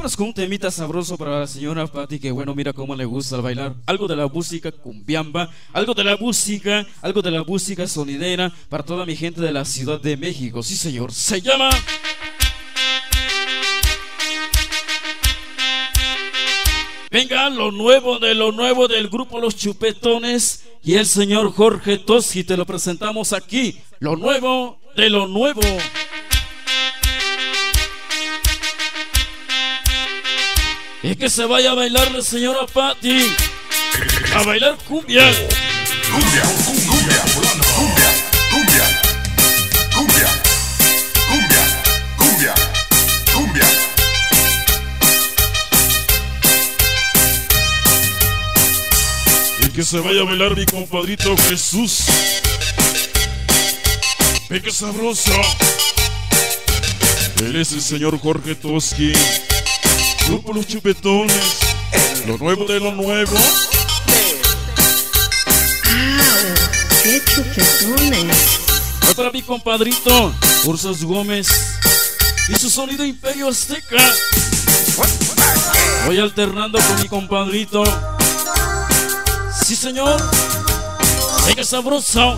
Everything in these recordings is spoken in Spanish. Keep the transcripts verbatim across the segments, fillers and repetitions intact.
Vámonos con un temita sabroso para la señora Patti, que bueno, mira cómo le gusta bailar. Algo de la música cumbiamba, algo de la música, algo de la música sonidera para toda mi gente de la Ciudad de México. Sí, señor, se llama... Venga, lo nuevo de lo nuevo del grupo Los Chupetones y el señor Jorge Toski. Te lo presentamos aquí, lo nuevo de lo nuevo. Y que se vaya a bailar la señora Patti, a bailar cumbia. Cumbia, cumbia, cumbia, cumbia, cumbia, cumbia, cumbia, cumbia. Y que se vaya a bailar mi compadrito Jesús. Ve que sabroso. Él es el señor Jorge Toski. Grupo Los Chupetones, lo nuevo de lo nuevo. ¡Ah! ¡Qué chupetones! Voy para mi compadrito Ursos Gómez y su sonido Imperio Azteca. Voy alternando con mi compadrito. Sí, señor. Venga, sabroso.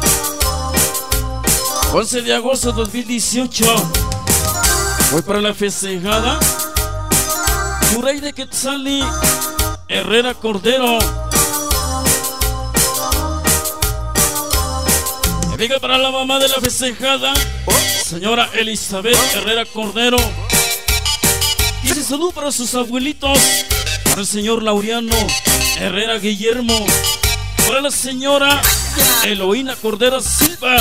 once de agosto de dos mil dieciocho. Voy para la festejada Yurey de Quetzali, Herrera Cordero. Y venga para la mamá de la festejada, señora Elizabeth Herrera Cordero. Y se salud para sus abuelitos, para el señor Laureano Herrera Guillermo, para la señora Eloína Cordero Silva.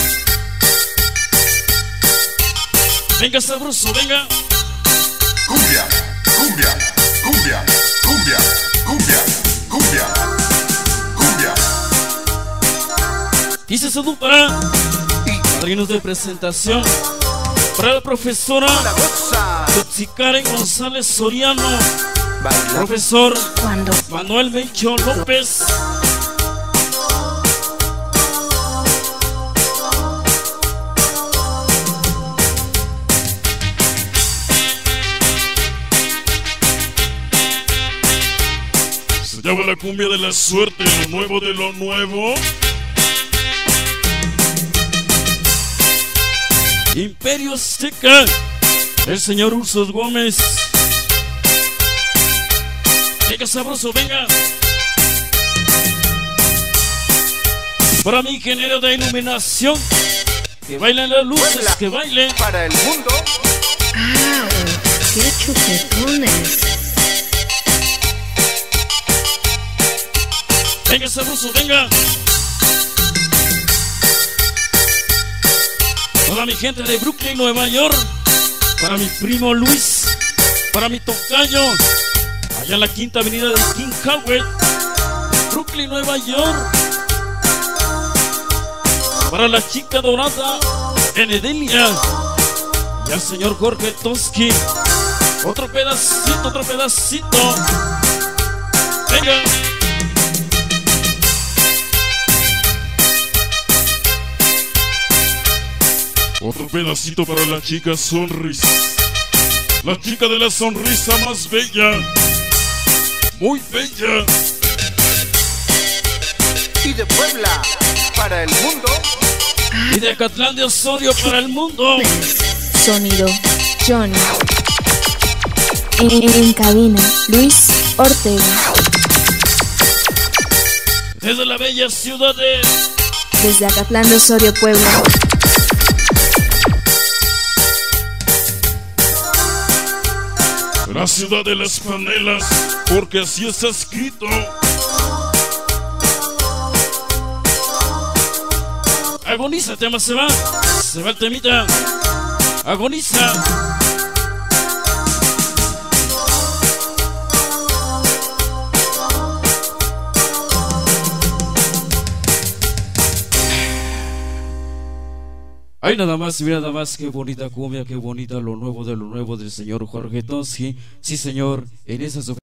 Venga, sabroso, venga. Cumbia, cumbia, cumbia, cumbia, cumbia, cumbia, cumbia. Y se salud para padrinos de presentación, para la profesora Toxicaren González Soriano, profesor ¿Cuándo? Manuel Mencho López. Se llama la cumbia de la suerte, lo nuevo de lo nuevo. Imperio Azteca, el señor Ursos Gómez. Venga, sabroso, venga. Para mi ingeniero de iluminación, que bailen las luces, que bailen. Para el mundo. ¡Ah! ¡Qué chupetones! Venga, sabroso, venga. Para mi gente de Brooklyn, Nueva York, para mi primo Luis, para mi tocayo, allá en la quinta avenida de King Howard, Brooklyn, Nueva York. Para la chica dorada en Edelia y al señor Jorge Toski. Otro pedacito, otro pedacito. Venga. Otro pedacito para la chica sonrisa. La chica de la sonrisa más bella. Muy bella. Y de Puebla para el mundo. Y de Acatlán de Osorio para el mundo. Sonido Johnny. En, en- en cabina Luis Ortega. Desde la bella ciudad de... Desde Acatlán de Osorio, Puebla. La ciudad de las panelas, porque así está escrito. Agoniza, el tema se va. Se va el temita. Agoniza. Ay, nada más, mira nada más, qué bonita cumbia, qué bonita lo nuevo de lo nuevo del señor Jorge Toski. Sí, señor, en esas